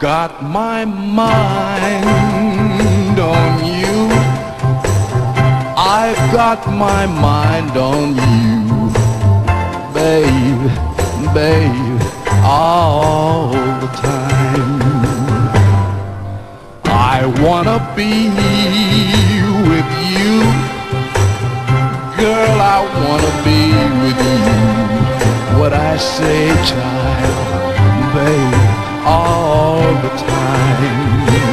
got my mind on you. I've got my mind on you, babe, babe, all the time. I wanna be with you, girl, I wanna be with you. What I say, child, babe, all the time.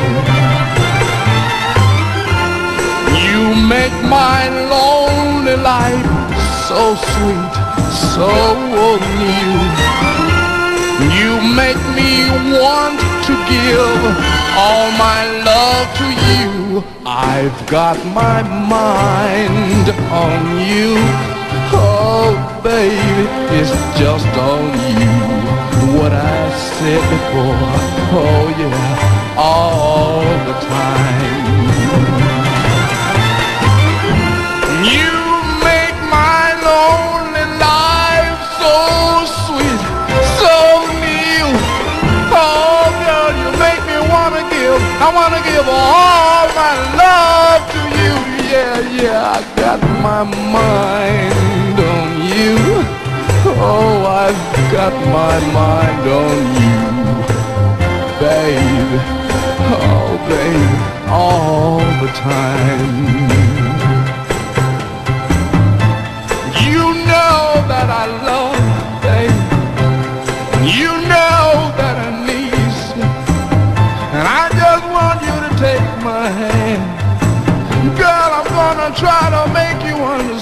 You make my lonely life so sweet, so new. You make me want to give all my love to you. I've got my mind on you. Oh, baby, it's just on you. What I said before, oh yeah, all the time. You make my lonely life so sweet, so new. Oh girl, you make me wanna give, I wanna give all my love to you. Yeah, yeah, I got my mind on you. Oh, I've got my mind on you, babe. Oh, babe, all the time. You know that I love you, babe. You know that I need you, and I just want you to take my hand. Girl, I'm gonna try to make you understand.